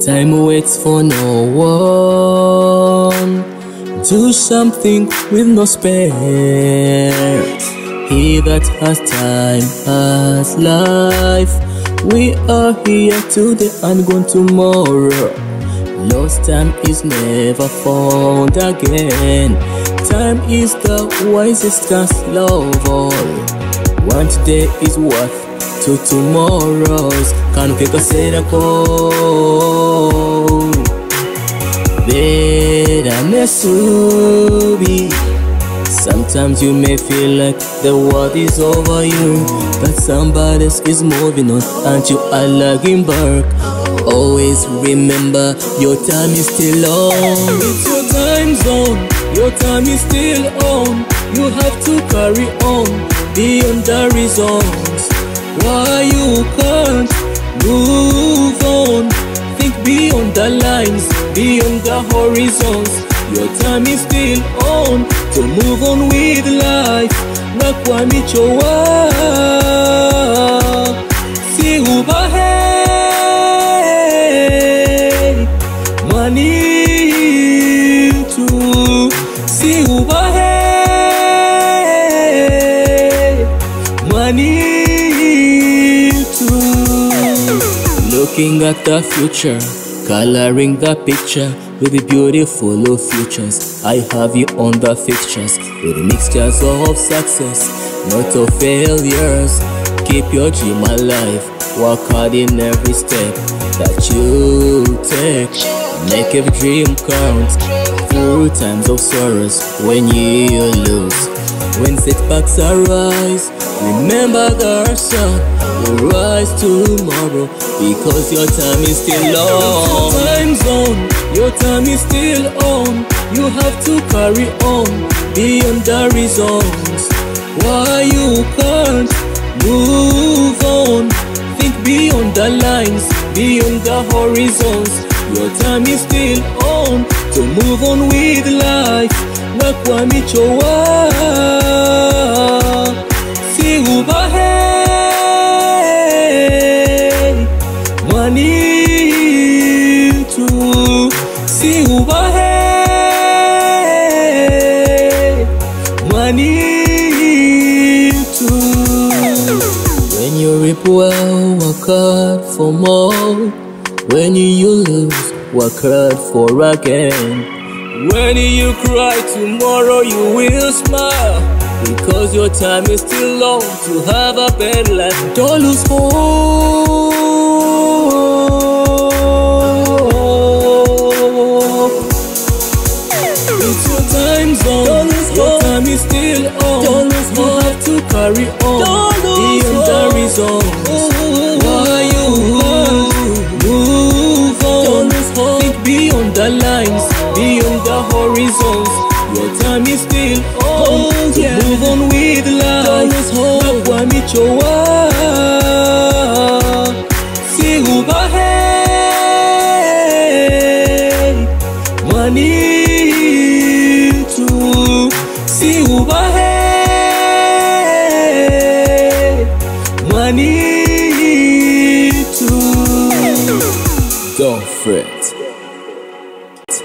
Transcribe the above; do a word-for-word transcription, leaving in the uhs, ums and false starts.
Time waits for no one. Do something with no spare. He that has time has life. We are here today and gone tomorrow. Lost time is never found again. Time is the wisest counselor of all. One today is worth two tomorrows. Kanu kekosera ko Bera nesubi. Sometimes you may feel like the world is over you, but somebody else is moving on and you are lagging back. Always remember your time is still on. It's your time zone, your time is still on. You have to carry on beyond the reasons why you can't move on. Think beyond the lines, beyond the horizons. Your time is still on to move on with life. Nakwa michowa si ubahe mani tu si ubahe mani tu. Looking at the future, coloring the picture with the beautiful futures. I have you on the fixtures with mixtures of success, not of failures. Keep your dream alive, work hard in every step that you take. Make every dream count through times of sorrows when you lose. When setbacks arise, remember the sun will rise tomorrow, because your time is still on. Your time zone, your time is still on. You have to carry on beyond the reasons why you can't move on. Think beyond the lines, beyond the horizons. Your time is still on to move on with life. Nakwa michowa si ubahe mani tu si ubahe mani tu. When you reap well, work hard for more. When you lose, work hard for again. When you cry tomorrow, you will smile, because your time is still long to have a better life. Don't lose hope. It's your time zone. Don't lose your hope. Time is still on. Don't lose you hope. Have to carry on. Don't lose beyond the reasons why you move on. Don't lose hope. Think beyond the lines, beyond the horizons. Your time is still on. Oh, yeah. To move on with life. Don't lose hope. Nakwa michowa